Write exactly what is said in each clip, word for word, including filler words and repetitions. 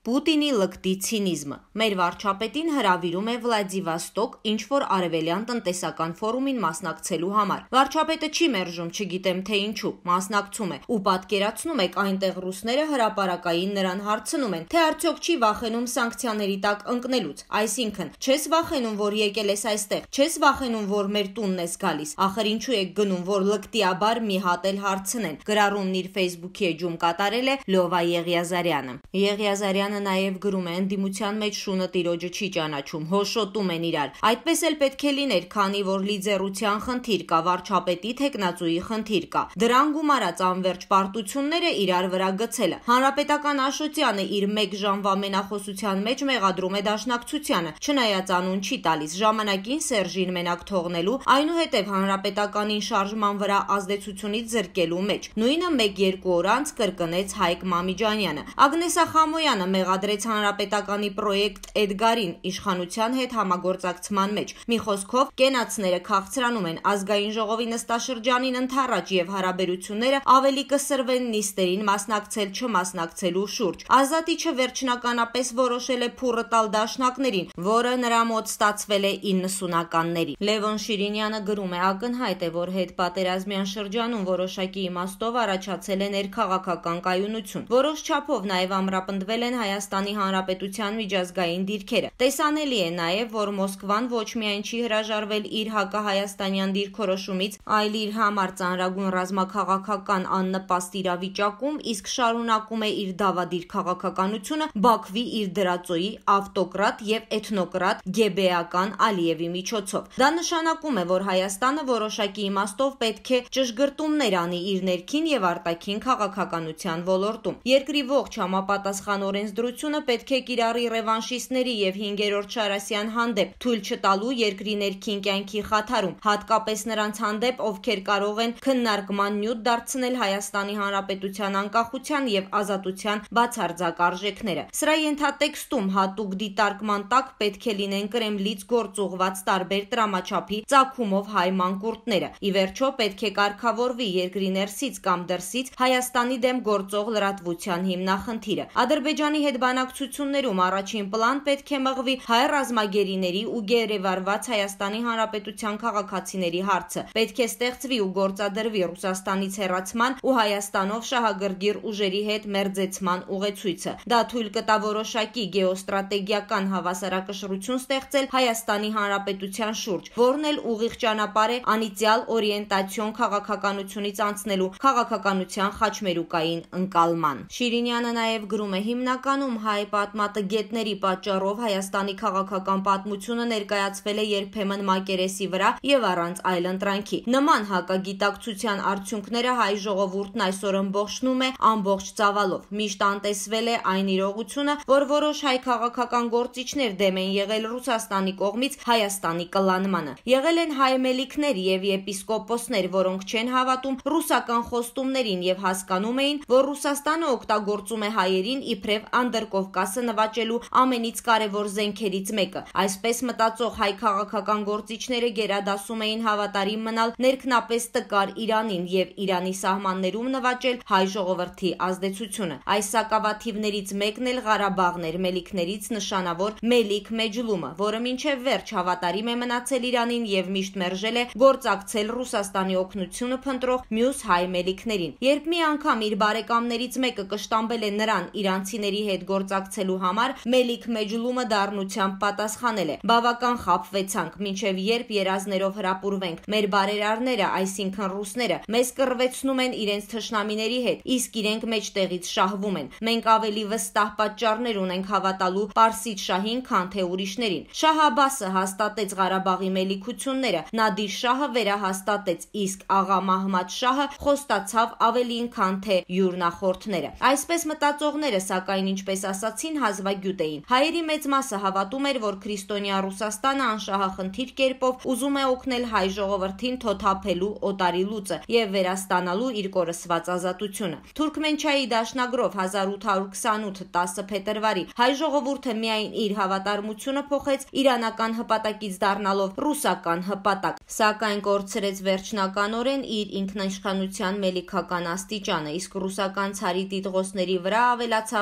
Պուտինի լկտի ցինիզմը։ Մեր վարչապետին հրավիրում է Վլադիվոստոկ ինչ-որ արևելյան տնտեսական ֆորումին մասնակցելու համար։ Վարչապետը չի մերժում, չգիտեմ թե ինչու, մասնակցում է ու պատկերացնում եք այնտեղ ռուսները հրապարակային նրան հարցնում են, թե արդյոք չի վախենում սանկցիաների տակ ընկնելուց, այսինքն չես վախենում, որ եկել ես այստեղ, չես վախենում, որ մեր տունն ես գալիս, ախր ինչու եք գնում, որ լկտիաբար մի հատ էլ հարցնեն։ Գրառումն իր Facebook-ի էջում կատարել է Լովա Եղիազարյանը։ Եղիազարյանը նաև գրում է ընդդիմության մեջ շունը տիրոջը չի ճանաչում, հոշոտում են իրար։ Այդպես էլ պետք է լիներ, քանի որ լիդերության խնդիր կա, վարչապետի թեկնածուի խնդիր կա։ Դրան գումարած անվերջ պարտությունները իրար վրա գցելը։ Հանրապետական Աշոտյանը իր մեկ ժամվա մենախոսության մեջ մեղադրում է Դաշնակցությանը, չնայած անուն չի տալիս, ժամանակին Սերժին մենակ թողնելու, այնուհետև հանրապետականին շարժման վրա ազդեցությունից զրկելու մեջ։ Նույնը մեկ-երկու օր անց կրկնեց Հայկ Մամիջանյանը։ Ագնեսա Խամոյանը մեղադրեց հանրապետականի պրոյեկտ Էդգարին իշխանության հետ համագործակցման մեջ։ Մի խոսքով կենացները քաղցրանում են, ազգային ժողովի նստաշրջանին ընթառաջ եւ հարաբերությունները ավելի կսրվեն նիստերին մասնակցել չմասնակցելու շուրջ։ Ազատիչը վերջնականապես որոշել է փուռը տալ դաշնակներին, որը նրա մոտ ստացվել է իննսունականների։ Լևոն Շիրինյանը գրում է. ակնհայտ է, որ հետպատերազմյան շրջանում որոշակի իմաստով առաջացել է ներքաղաքական կայունություն։ Որոշ չափով նաեւ ամրապնդվել են Հայաստանի Հանրապետության միջազգային դիրքերը։ Տեսանելի է նաև, որ Մոսկվան ոչ միայն չի հրաժարվել իր հակահայաստանյան դիրքորոշումից, այլ իր համար ծանրագույն ռազմաքաղաքական աննպաստ իրավիճակում, իսկ շարունակում է իր դավադիր քաղաքականությունը Բաքվի իր դրածոյի ավտոկրատ եւ էթնոկրատ Գեբեական Ալիևի միջոցով։ Դա նշանակում է, որ Հայաստանը որոշակի իմաստով պետք է ճշգրտումներ անի իր ներքին եւ արտաքին քաղաքականության ոլորտում։ Երկրի ողջ համապատասխան օրենսդրությունը պետք է կիրառի ռևանշիստների եւ հինգերորդ Շարասյան հանդեպ, թույլ չտալու երկրի ներքին կյանքի խաթարում, հատկապես նրանց հանդեպ, ովքեր կարող են քննարկման նյութ դարձնել Հայաստանի Հանրապետության անկախության եւ ազատության բացարձակ արժեքները։ Սրա ենթատեքստում հատուկ դիտարկման տակ պետք է լինեն Կրեմլից գործուղված տարբեր տրամաչափի ծագումով հայ մանկուրտները։ Ի վերջո պետք է կարգավորվի երկրի ներսից կամ դրսից Հայաստանի դեմ գործող լրատվության հիմնախնդիրը։ Ադրբեջանի հետ բանակցություններում առաջին պլան պետք է մղվի հայ ռազմագերիների ու գերեվարված Հայաստանի Հանրապետության քաղաքացիների հարցը։ Պետք է ստեղծվի ու գործադրվի Ռուսաստանից հեռացման ու Հայաստանով շահագրգիռ ուժերի հետ մերձեցման ուղեցույցը։ Դա թույլ կտա որոշակի գեոստրատեգիական հավասարակշռություն ստեղծել Հայաստանի Հանրապետության շուրջ, որն էլ ուղիղ ճանապարհ է անիծյալ օրիենտացիոն քաղաքականությունից անցնելու քաղաքականության խաչմերուկային ընկալման։ Շիրինյանը նաև գրում է. հիմնականում հայ պատմատգետների պատճառով Հայաստանի քաղաքական պատմությունը ներկայացվել է երբեմն մակերեսի վրա եւ առանց այլընտրանքի։ Նման հակագիտակցության արդյունքները հայ ժողովուրդն այսօր ըմբողջնում է ամբողջ ծավալով։ Միշտ անտեսվել է այն իրողությունը, որ որոշ հայ քաղաքական գործիչներ դեմ են եղել Ռուսաստանի կողմից Հայաստանի կլանմանը։ Եղել են հայ մելիքներ եւ եպիսկոպոսներ, որոնք չեն հավատում ռուսական խոստումներին եւ հասկանում էին, որ Ռուսաստանը օգտագործում է հայերին իբրև Անդրկովկասը նվաճելու ամենից կարևոր զենքերից մեկը։ Այսպես մտածող հայ քաղաքական գործիչները գերադասում էին հավատարիմ մնալ ներքնապես տկար Իրանին եւ Իրանի սահմաններում նվաճել հայ ժողովրդի ազդեցությունը։ Այս սակավաթիվներից մեկն էլ Ղարաբաղն էր, մելիքներից նշանավոր Մելիք Մեջլումը, որը մինչև վերջ հավատարիմ է մնացել Իրանին եւ միշտ մերժել է գործակցել Ռուսաստանի օգնությունը փնտրող մյուս հայ մելիքներին։ Երբ մի անգամ իր բարեկամներից մեկը կշտամբել է նրան իրանցիների հետ գործակցելու համար, Մելիք Մեջլումը դառնությամբ պատասխանել է. բավական խաբվեցանք, մինչև երբ երազներով հրապուրվենք։ Մեր բարերարները, այսինքն ռուսները, մեզ կռվեցնում են իրենց թշնամիների հետ, իսկ իրենք մեջտեղից շահվում են։ Մենք ավելի վստահ պատճառներ ունենք հավատալու Պարսից շահին, քան թե ուրիշներին։ Շահ Աբասը հաստատեց Ղարաբաղի մելիքությունները, Նադիր շահը վերահաստատեց, իսկ աղա Մահմադ շահը խոստացավ ավելին, քան թե յուր նախորդները։ Այսպես մտածողները, սակայն, ինչպես ասացին, հազվագյուտ էին։ Հայերի մեծ մասը հավատում էր, որ քրիստոնյա Ռուսաստանը անշահախնդիր կերպով ուզում է օգնել հայ ժողովրդին թոթափելու օտարի լուծը եւ վերաստանալու իր կորսված ազատությունը։ Թուրքմենչայի դաշնագրով հազար ութ հարյուր քսանութ տասը փետրվարի հայ ժողովուրդը միայն իր հավատարմությունը փոխեց իրանական հպատակից դառնալով ռուսական հպատակ, սակայն կորցրեց վերջնականորեն իր ինքնիշխանության մելիքական աստիճանը, իսկ ռուսական ցարի տիտղոսների վրա ավելացավ մի տիտղոս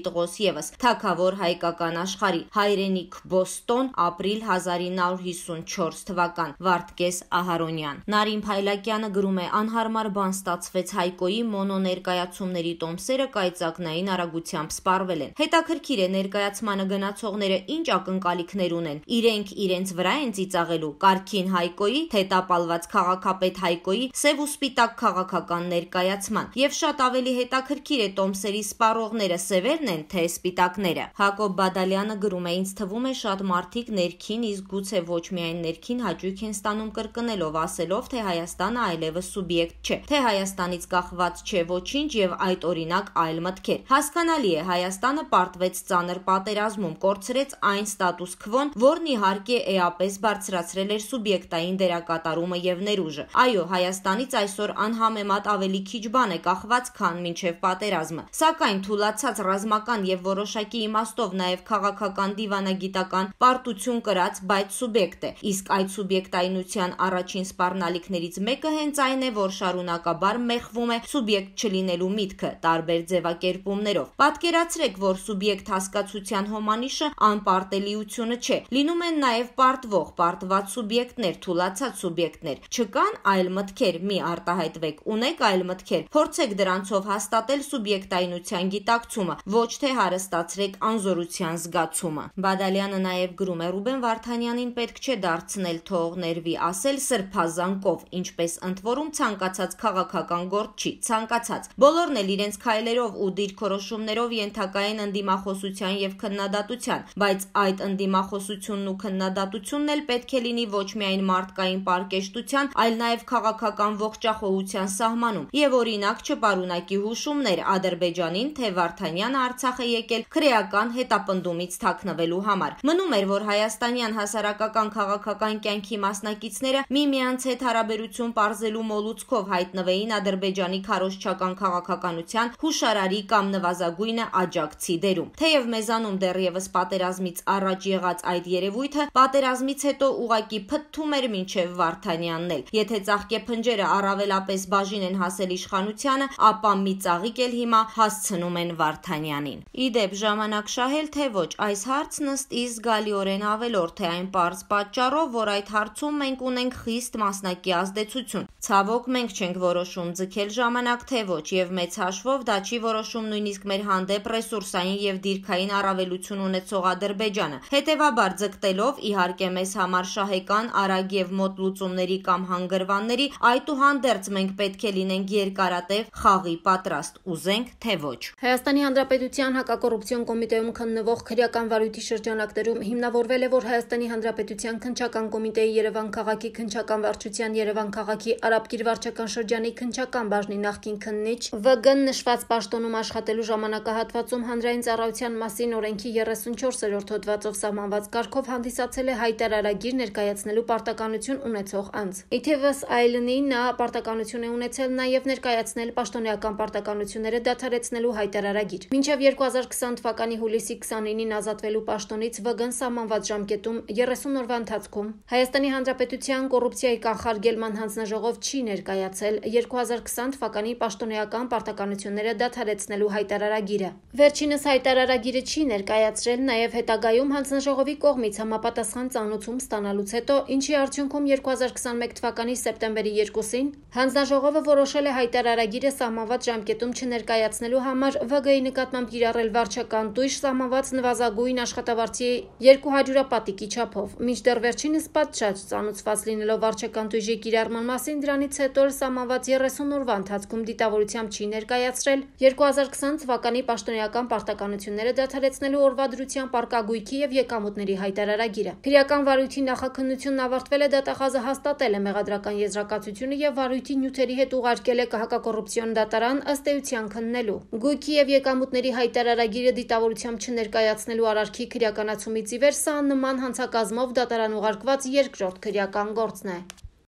տղոս ևս, թագավոր հայկական աշխարհի, հայրենիք Բոստոն, ապրիլ հազար ինը հարյուր հիսունչորս թվական, Վարդգես Ահարոնյան։ Նարին Փայլակյանը գրում է. անհարմար բան ստացվեց, Հայկոյի մոնո ներկայացումների տոմսերը կայծակնային արագությամբ սպառվել են։ Հետաքրքիր է, ներկայացմանը գնացողները ինչ ակնկալիքներ ունեն, իրենք իրենց վրա են ծիծաղելու Կարգին Հայկոյի, թե տապալված քաղաքապետ Հայկոյի սև ու սպիտակ քաղաքական ներկայացման, եւ շատ ավելի հետաքրքիր է տոմսերի սպառողները սևերն են, թե սպիտակները։ Հակոբ Բադալյանը գրում է. ինձ թվում է շատ մարդիկ ներքին, իսկ գուցե ոչ միայն ներքին հաճույք են ստանում կրկնելով, ասելով, թե Հայաստանը այլևս սուբյեկտ չէ, թե Հայաստանից կախված չէ ոչինչ եւ այդ օրինակ այլ մտքեր։ Հասկանալի է, Հայաստանը պարտվեց ծանր պատերազմում, կորցրեց այն ստատուս քվոն, որն իհարկե էապես բարձրացրել էր սուբյեկտային դերակատարումը եւ ներուժը։ Այո, Հայաստանից այսօր անհամեմատ ավելի քիչ բան է կախված, քան մինչև պատերազմը։ Սակայն թուլացած ռազմական եւ որոշակի իմաստով նաեւ քաղաքական դիվանագիտական պարտություն կրած, բայց սուբյեկտ է։ Իսկ այդ սուբյեկտայնության առաջին սպառնալիքներից մեկը հենց այն է, որ շարունակաբար մեղվում է սուբյեկտ չլինելու միտքը տարբեր ձևակերպումներով։ Պատկերացրեք, որ սուբյեկտ հասկացության հոմանիշը անպարտելիությունը չէ։ Լինում են նաեւ պարտվող, պարտված սուբյեկտներ, թուլացած սուբյեկտներ։ Չկան այլ մտքեր, մի արտահայտվեք, ունեք այլ մտքեր, փորձեք դրանցով հաստատել սուբյեկտայնության գիտակցումը, ոչ թե հարստացրեք անզորության զգացումը։ Բադալյանը նաեւ գրում է. Ռուբեն Վարդանյանին պետք չէ դարձնել թող ներվի ասել սրբազան կով, ինչպես ընդ որում ցանկացած քաղաքական գործ չի, ցանկացած։ Բոլորն էլ իրենց քայլերով ու դիրքորոշումներով ենթակա են ընդդիմախոսության եւ քննադատության, բայց այդ ընդդիմախոսությունն ու քննադատությունն էլ պետք է լինի ոչ միայն մարդկային պարկեշտության, այլ նաեւ քաղաքական ողջախոհության սահմանում, եւ օրինակ չպարունակի հուշումներ Ադրբեջանին, թե Վարդանյանը Արցախ է եկել քրեական հետապնդումից թաքնվելու համար։ Մնում էր, որ հայաստանյան հասարակական քաղաքական կյանքի մասնակիցները միմյանց հետ հարաբերություն պարզելու մոլուցքով հայտնվեին Ադրբեջանի քարոզչական քաղաքականության հուշարարի կամ նվազագույնը աջակցի դերում։ Թեև մեզանում դեռևս պատերազմից առաջ եղած այդ երևույթը պատերազմից հետո ուղակի փթթում էր մինչև Վարդանյանն էլ։ Եթե ծաղկեփնջերը առավելապես բաժին են հասել իշխանությանը, ապա մի ծաղիկ էլ հիմա հասցնում են Վարդանյանին։ Իդեպ ժամանակ շահել թե ոչ, այս հարցն ըստ իս զգալիորեն ավելորդ է այն պարզ պատճառով, որ այդ հարցում մենք ունենք խիստ մասնակի ազդեցություն։ Ցավոք մենք չենք որոշում ձգել ժամանակ թե ոչ, եւ մեծ հաշվով դա չի որոշում նույնիսկ մեր հանդեպ ռեսուրսային եւ դիրքային առավելություն ունեցող Ադրբեջանը։ Հետևաբար ձգտելով իհարկե մեզ համար շահեկան, արագ եւ մոտ լուծումների կամ հանգրվանների, այդուհանդերձ մենք պետք է լինենք երկարատև խաղի պատրաստ, ուզենք թե ոչ։ Հայաստանի Հանրապետության հակակոռուպցիոն կոմիտեում քննվող քրեական վարույթի շրջանակներում հիմնավորվել է, որ Հայաստանի Հանրապետության քննչական կոմիտեի Երևան քաղաքի քննչական վարչության Երևան քաղաքի Արաբկիր վարչական շրջանի քննչական բաժնի նախկին քննիչ վ գ նշված պաշտոնում աշխատելու ժամանակահատվածում հանրային ծառայության մասին օրենքի երեսունչորսերորդ հոդվածով սահմանված կարգով հանդիսացել է հայտարարագիր ներկայացնելու պարտականություն ունեցող անձ։ Իթևս այլնի նա պարտականություն է ունեցել նաև ներկայացնել պաշտոնեական պարտականությունները դադարեցնելու հայտարարագիր։ Մինչև երկու հազար քսան թվականի հուլիսի քսանինին ազատվելու պաշտոնից վ գ սահմանված ժամկետում երեսուն օրվա ընթացքում Հայաստանի Հանրապետության կոռուպցիայի կանխարգելման հանձնաժողով չի ներկայացել երկու հազար քսան թվականի պաշտոնեական պարտականությունները դադարեցնելու հայտարարագիրը։ Վերջինս հայտարարագիրը չի ներկայացրել նաև հետագայում հանձնաժողովի կողմից համապատասխան ծանուցում ստանալուց հետո, ինչի արդյունքում երկու հազար քսանմեկ թվականի սեպտեմբերի երկուսին հանձնաժողովը որոշել է հայտարարագիրը սահմանված ժամկետում չներկայացնելու համար վ գ-ի նկատմամբ կիրառել վարչական տույժ սահմանված նվազագույն աշխատավարձի երկու հարյուրապատիկի չափով։ Մինչդեռ վերջինս պատշաճ ծանուցված լինելով վարչական տույժի կիրառման մասին, դրանից հետո սահմանված երեսուն օրվա ընթացքում դիտավորությամբ չի ներկայացրել երկու հազար քսան թվականի պաշտոնեական պարտականությունները դադարեցնելու օրվա դրության պարկագույքի եւ եկամուտների հայտարարագիրը։ Քրեական վարույթի նախաքննությունն ավարտվել է, դատախազը հաստատել է մեղադրական եզրակացությունը եւ վարույթի նյութերի հետ ուղարկել է հակակոռուպցիոն դատարան ըստ էության քննելու։ Գույքի եւ եկամուտների հայտարարագիրը դիտավորությամբ չներկայացնելու արարքի քրեականացումից ի վեր սա նման հանցակազմով դատարան ուղարկված երկրորդ քրեական գործն է։